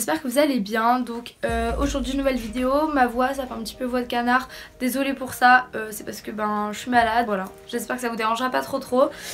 j'espère que vous allez bien. Donc aujourd'hui nouvelle vidéo, ma voix ça fait un petit peu voix de canard, désolée pour ça, c'est parce que je suis malade, voilà. J'espère que ça vous dérangera pas trop.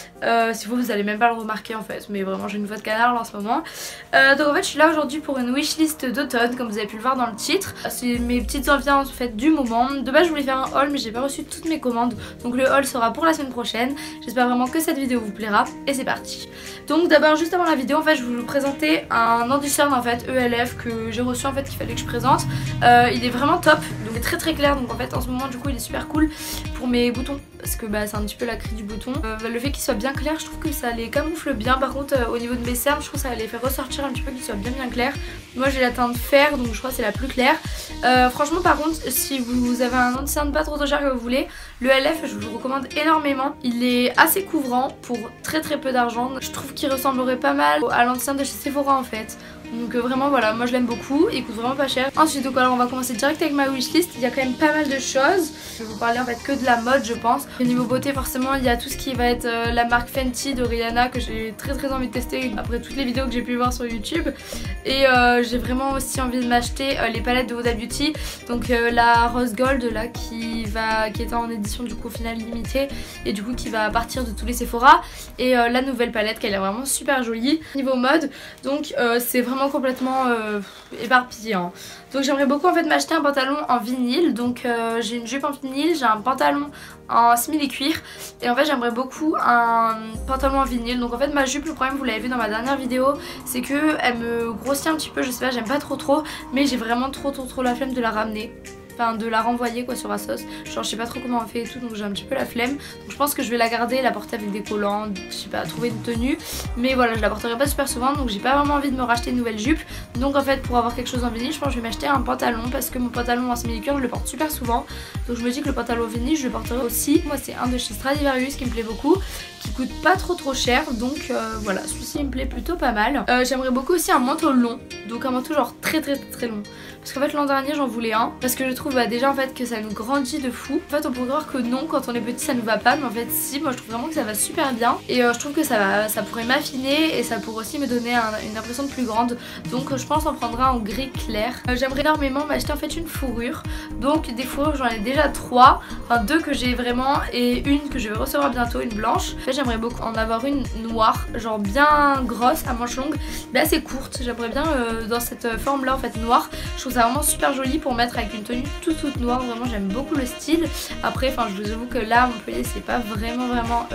Si vous allez même pas le remarquer en fait, mais vraiment j'ai une voix de canard là en ce moment. Donc en fait je suis là aujourd'hui pour une wishlist d'automne comme vous avez pu le voir dans le titre. C'est mes petites envies en fait du moment. De base je voulais faire un haul mais j'ai pas reçu toutes mes commandes, donc le haul sera pour la semaine prochaine. J'espère vraiment que cette vidéo vous plaira et c'est parti. Donc d'abord juste avant la vidéo en fait je vais vous présenter un Andicern en fait ELF que j'ai reçu en fait qu'il fallait que je présente. Il est vraiment top, donc il est très clair, donc en fait en ce moment du coup il est super cool pour mes boutons parce que c'est un petit peu la crie du bouton. Le fait qu'il soit bien clair, je trouve que ça les camoufle bien. Par contre au niveau de mes cernes je trouve que ça les fait ressortir un petit peu, qu'ils soient bien clairs. Moi j'ai la teinte fer donc je crois que c'est la plus claire. Franchement par contre si vous avez un Andicern pas trop cher que vous voulez, le LF je vous le recommande énormément. Il est assez couvrant pour très peu d'argent. Je trouve qu'il ressemblerait pas mal à l'Andicern de chez Sephora en fait. Donc vraiment voilà, moi je l'aime beaucoup, il coûte vraiment pas cher. Ensuite donc alors on va commencer direct avec ma wishlist. Il y a quand même pas mal de choses. Je vais vous parler en fait que de la mode je pense. Au niveau beauté forcément il y a tout ce qui va être la marque Fenty de Rihanna que j'ai très envie de tester après toutes les vidéos que j'ai pu voir sur YouTube. Et j'ai vraiment aussi envie de m'acheter les palettes de Huda Beauty. Donc la Rose Gold là qui est en édition du coup finale limitée et du coup qui va partir de tous les Sephora. Et la nouvelle palette qui a l'air vraiment super jolie. Niveau mode donc c'est vraiment complètement éparpillé hein. Donc j'aimerais beaucoup en fait m'acheter un pantalon en vinyle. Donc j'ai une jupe en vinyle, j'ai un pantalon en simili-cuir et en fait j'aimerais beaucoup un pantalon en vinyle. Donc en fait ma jupe, le problème vous l'avez vu dans ma dernière vidéo, c'est que elle me grossit un petit peu, je sais pas, j'aime pas trop mais j'ai vraiment trop la flemme de la ramener. Enfin de la renvoyer quoi sur Asos. Genre je sais pas trop comment on fait et tout, donc j'ai un petit peu la flemme. Donc je pense que je vais la garder, la porter avec des collants, je sais pas, trouver une tenue. Mais voilà, je la porterai pas super souvent, donc j'ai pas vraiment envie de me racheter une nouvelle jupe. Donc en fait pour avoir quelque chose en vinyle, je pense que je vais m'acheter un pantalon parce que mon pantalon en simili-cuir je le porte super souvent. Donc je me dis que le pantalon vinyle je le porterai aussi. Moi c'est un de chez Stradivarius qui me plaît beaucoup, qui coûte pas trop cher. Donc voilà, celui-ci il me plaît plutôt pas mal. J'aimerais beaucoup aussi un manteau long, donc un manteau genre très long. Parce qu'en fait l'an dernier j'en voulais un, parce que je trouve déjà en fait que ça nous grandit de fou. En fait on pourrait croire que non, quand on est petit ça nous va pas, mais en fait si, moi je trouve vraiment que ça va super bien. Et je trouve que ça pourrait m'affiner et ça pourrait aussi me donner une impression de plus grande. Donc je pense en prendre un en gris clair. J'aimerais énormément m'acheter en fait une fourrure. Donc des fourrures j'en ai déjà 3, enfin 2 que j'ai vraiment et une que je vais recevoir bientôt, une blanche. En fait j'aimerais beaucoup en avoir une noire, genre bien grosse à manches longues, mais assez courte. J'aimerais bien dans cette forme là en fait noire. Je trouve ça vraiment super joli pour mettre avec une tenue toute noire. Vraiment j'aime beaucoup le style. Après enfin je vous avoue que là à Montpellier c'est pas vraiment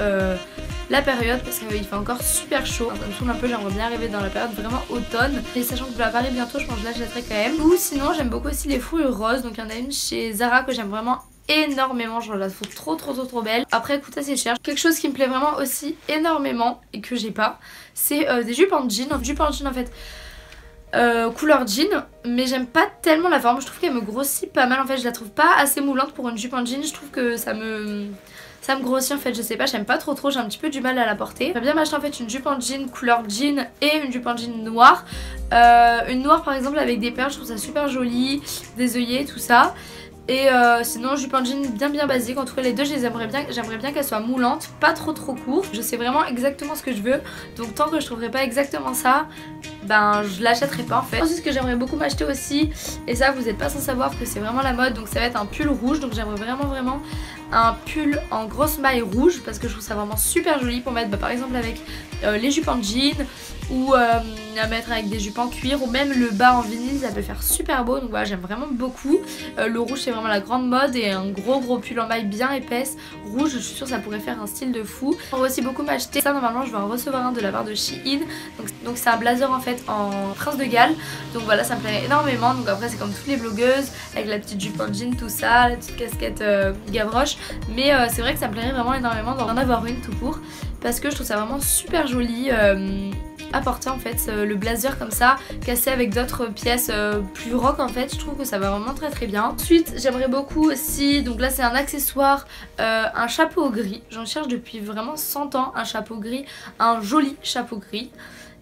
la période parce qu'il fait encore super chaud. Ça me saoule un peu, j'aimerais bien arriver dans la période vraiment automne. Et sachant que je vais à Paris bientôt, je pense que je l'achèterai quand même. Ou sinon j'aime beaucoup aussi les fourrures roses. Donc il y en a une chez Zara que j'aime vraiment énormément, je la trouve trop belle. Après elle coûte assez cher. Quelque chose qui me plaît vraiment aussi énormément et que j'ai pas, c'est des jupes en jean. Jupes en jean en fait couleur jean, mais j'aime pas tellement la forme. Je trouve qu'elle me grossit pas mal en fait. Je la trouve pas assez moulante pour une jupe en jean. Je trouve que ça me grossit en fait, je sais pas, j'aime pas trop, j'ai un petit peu du mal à la porter. J'aimerais bien m'acheter en fait une jupe en jean couleur jean et une jupe en jean noire. Une noire par exemple avec des perles, je trouve ça super joli, des œillets, tout ça. Et sinon jupe en jean bien basique. En tout cas les deux j'aimerais bien qu'elles soient moulantes, pas trop courtes. Je sais vraiment exactement ce que je veux, donc tant que je trouverai pas exactement ça, je l'achèterai pas en fait. Ensuite ce que j'aimerais beaucoup m'acheter aussi, et ça vous n'êtes pas sans savoir que c'est vraiment la mode, donc ça va être un pull rouge. Donc j'aimerais vraiment un pull en grosse maille rouge parce que je trouve ça vraiment super joli pour mettre par exemple avec les jupes en jean ou à mettre avec des jupes en cuir, ou même le bas en vinyle, ça peut faire super beau. Donc voilà, j'aime vraiment beaucoup. Le rouge c'est vraiment la grande mode, et un gros pull en maille bien épaisse rouge, je suis sûre que ça pourrait faire un style de fou. On va aussi beaucoup m'acheter ça, normalement je vais en recevoir un de la part de Shein. Donc c'est un blazer en fait en Prince de Galles. Donc voilà, ça me plairait énormément. Donc après c'est comme toutes les blogueuses avec la petite jupe en jean, tout ça, la petite casquette Gavroche. Mais c'est vrai que ça me plairait vraiment énormément d'en avoir une tout court, parce que je trouve ça vraiment super joli à porter en fait, le blazer comme ça cassé avec d'autres pièces plus rock en fait. Je trouve que ça va vraiment très bien. Ensuite j'aimerais beaucoup aussi, donc là c'est un accessoire, un chapeau gris. J'en cherche depuis vraiment 100 ans un chapeau gris, un joli chapeau gris.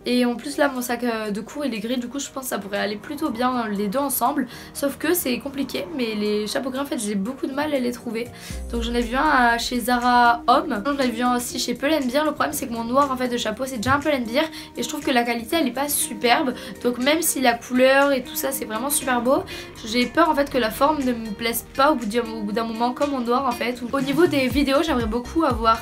Et en plus là mon sac de cours il est gris, du coup je pense que ça pourrait aller plutôt bien les deux ensemble. Sauf que c'est compliqué, mais les chapeaux gris en fait j'ai beaucoup de mal à les trouver. Donc j'en ai vu un chez Zara Homme, j'en ai vu un aussi chez Pull&Bear. Le problème c'est que mon noir en fait de chapeau c'est déjà un Pull&Bear et je trouve que la qualité elle est pas superbe. Donc même si la couleur et tout ça c'est vraiment super beau, j'ai peur en fait que la forme ne me plaise pas au bout d'un moment comme mon noir en fait. Au niveau des vidéos j'aimerais beaucoup avoir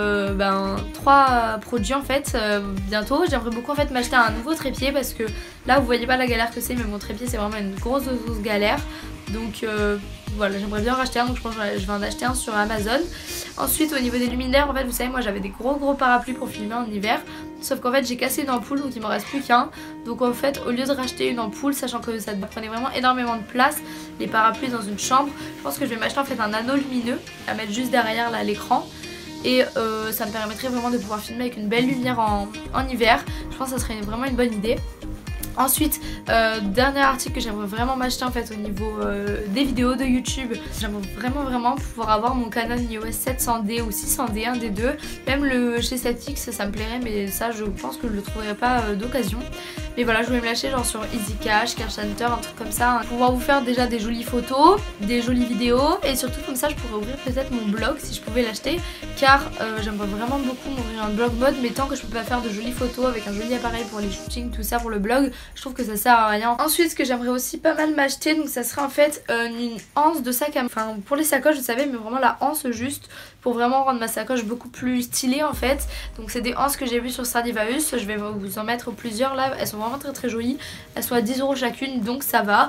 3 produits en fait bientôt. J'aimerais beaucoup en fait m'acheter un nouveau trépied parce que là vous voyez pas la galère que c'est, mais mon trépied c'est vraiment une grosse galère. Donc voilà, j'aimerais bien en racheter un, donc je pense que je vais en acheter un sur Amazon. Ensuite au niveau des luminaires en fait vous savez moi j'avais des gros parapluies pour filmer en hiver. Sauf qu'en fait j'ai cassé une ampoule donc il m'en reste plus qu'un. Donc en fait au lieu de racheter une ampoule, sachant que ça prenait vraiment énormément de place, les parapluies dans une chambre, je pense que je vais m'acheter en fait un anneau lumineux à mettre juste derrière là l'écran. Et ça me permettrait vraiment de pouvoir filmer avec une belle lumière en hiver. Je pense que ça serait vraiment une bonne idée. Ensuite, dernier article que j'aimerais vraiment m'acheter en fait au niveau des vidéos de YouTube. J'aimerais vraiment pouvoir avoir mon Canon EOS 700D ou 600D, un des deux. Même le G7X ça me plairait, mais ça je pense que je le trouverai pas d'occasion. Mais voilà, je voulais me lâcher genre sur Easy Cash, Cash Hunter, un truc comme ça, hein. Pouvoir vous faire déjà des jolies photos, des jolies vidéos. Et surtout comme ça je pourrais ouvrir peut-être mon blog si je pouvais l'acheter. Car j'aimerais vraiment beaucoup m'ouvrir un blog mode, mais tant que je peux pas faire de jolies photos avec un joli appareil pour les shootings, tout ça pour le blog, je trouve que ça sert à rien. Ensuite ce que j'aimerais aussi pas mal m'acheter, donc ça serait en fait une anse de sac à main. Enfin pour les sacoches vous savez, mais vraiment la anse juste pour vraiment rendre ma sacoche beaucoup plus stylée en fait. Donc c'est des anses que j'ai vues sur Stradivarius, je vais vous en mettre plusieurs là, elles sont vraiment très jolies. Elles sont à 10 € chacune, donc ça va.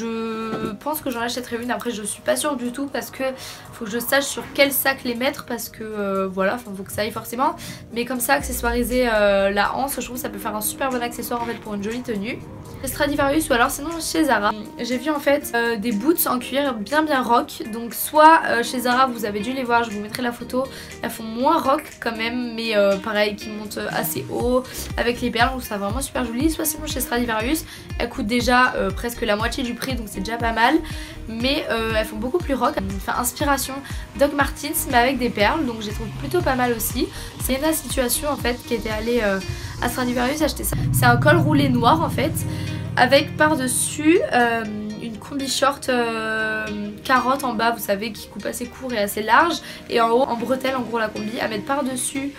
Je pense que j'en achèterai une, après je suis pas sûre du tout parce que faut que je sache sur quel sac les mettre parce que voilà, faut que ça aille forcément. Mais comme ça accessoiriser la anse, je trouve que ça peut faire un super bon accessoire en fait pour une jolie tenue. Stradivarius ou alors sinon chez Zara. J'ai vu en fait des boots en cuir bien rock. Donc soit chez Zara, vous avez dû les voir, je vous mettrai la photo. Elles font moins rock quand même, mais pareil qui montent assez haut avec les perles, donc ça vraiment super joli. Soit sinon chez Stradivarius, elles coûtent déjà presque la moitié du prix, donc c'est déjà pas mal. Mais elles font beaucoup plus rock. Enfin inspiration Doc Martens mais avec des perles, donc je les trouve plutôt pas mal aussi. C'est une situation en fait qui était allée à Stradivarius acheter ça. C'est un col roulé noir en fait, avec par-dessus une combi short carotte en bas, vous savez, qui coupe assez court et assez large, et en haut en bretelle en gros la combi, à mettre par-dessus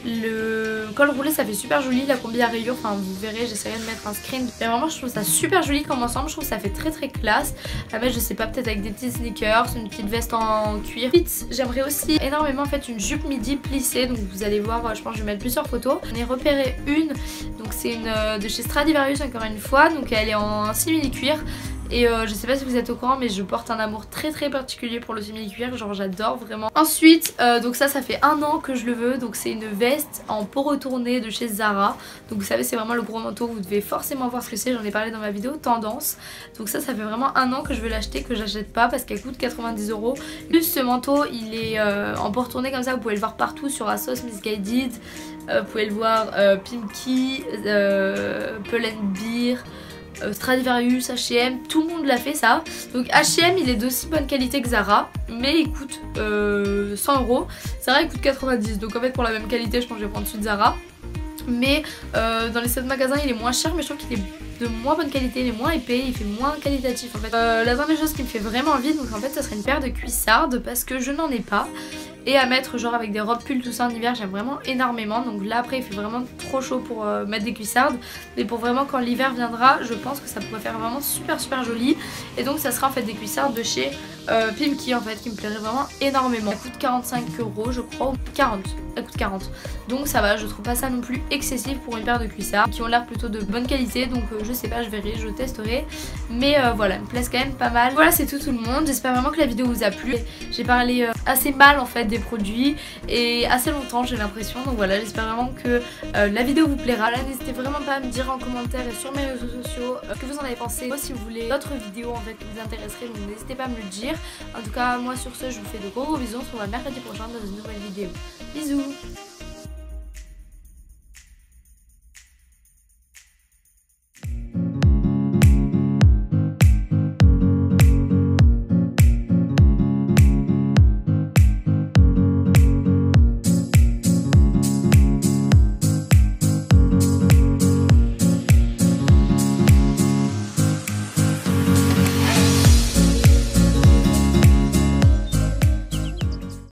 le col roulé. Ça fait super joli, la combi à rayures, enfin vous verrez, j'essaierai de mettre un screen, mais vraiment je trouve ça super joli comme ensemble. Je trouve que ça fait très classe à mettre, je sais pas, peut-être avec des petits sneakers, une petite veste en cuir. Ensuite j'aimerais aussi énormément en fait une jupe midi plissée, donc vous allez voir, je pense que je vais mettre plusieurs photos. J'en ai repéré une, donc c'est une de chez Stradivarius encore une fois, donc elle est en simili cuir. Et je sais pas si vous êtes au courant, mais je porte un amour très particulier pour le simili-cuir, genre j'adore vraiment. Ensuite donc ça fait 1 an que je le veux, donc c'est une veste en peau retournée de chez Zara. Donc vous savez c'est vraiment le gros manteau, vous devez forcément voir ce que c'est, j'en ai parlé dans ma vidéo tendance. Donc ça fait vraiment 1 an que je veux l'acheter, que j'achète pas parce qu'elle coûte 90 €. Plus ce manteau il est en peau retournée comme ça, vous pouvez le voir partout sur ASOS, Missguided, vous pouvez le voir Pimkie, Pull&Bear, Stradivarius, H&M, tout le monde l'a fait ça. Donc H&M il est d'aussi bonne qualité que Zara, mais il coûte 100 €. Zara il coûte 90, donc en fait pour la même qualité je pense que je vais prendre celui de Zara. Mais dans les 7 magasins il est moins cher, mais je trouve qu'il est de moins bonne qualité, il est moins épais, il fait moins qualitatif en fait. La dernière chose qui me fait vraiment envie, donc en fait ça serait une paire de cuissardes parce que je n'en ai pas. Et à mettre genre avec des robes pulls tout ça en hiver, j'aime vraiment énormément. Donc là après il fait vraiment trop chaud pour mettre des cuissardes, mais pour vraiment quand l'hiver viendra, je pense que ça pourrait faire vraiment super joli. Et donc ça sera en fait des cuissardes de chez Pimkie en fait, qui me plairait vraiment énormément. Elle coûte 45 € je crois, ou 40, elle coûte 40. Donc ça va, je trouve pas ça non plus excessif pour une paire de cuissards qui ont l'air plutôt de bonne qualité. Donc je sais pas, je verrai, je testerai. Mais voilà, elle me plaise quand même pas mal. Voilà, c'est tout le monde, j'espère vraiment que la vidéo vous a plu. J'ai parlé assez mal en fait des produits et assez longtemps j'ai l'impression, donc voilà, j'espère vraiment que la vidéo vous plaira. Là n'hésitez vraiment pas à me dire en commentaire et sur mes réseaux sociaux ce que vous en avez pensé. Moi si vous voulez d'autres vidéos en fait qui vous intéresseraient, donc n'hésitez pas à me le dire. En tout cas moi sur ce je vous fais de gros bisous, on se revoit mercredi prochain dans une nouvelle vidéo. Bisous.